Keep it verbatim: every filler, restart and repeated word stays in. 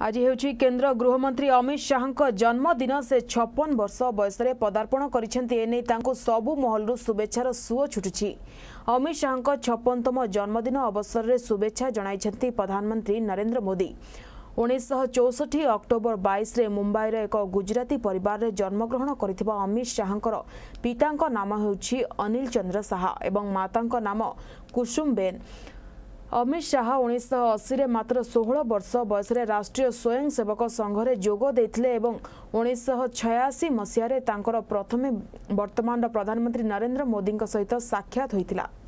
आज हेउछि केंद्र गृहमंत्री अमित शाह जन्मदिन से छप्पन वर्ष बयस पदार्पण करिसेंती सबु महलू शुभेच्छार सुओ छुटुछि। अमित शाह छप्पनतम जन्मदिन अवसर में शुभेच्छा जणाइछंती प्रधानमंत्री नरेंद्र मोदी। उन्नीस चौसठ अक्टोबर बाईस रे मुंबईर एक गुजराती परिवार रे जन्मग्रहण करथिबा अमित शाहंकर पितांक नाम हेउछि अनिल चंद्र शाह एवं मातांक नाम कुसुमबेन। अमित शाह उन्नीस अस्सी रे मात्र सोलह वर्ष बयस राष्ट्रीय स्वयंसेवक संघरे जोग देथिले एवं उन्नीस छयासी मसीह तांकर प्रथमे वर्तमान प्रधानमंत्री नरेंद्र मोदी सहित साक्षात होइतिला।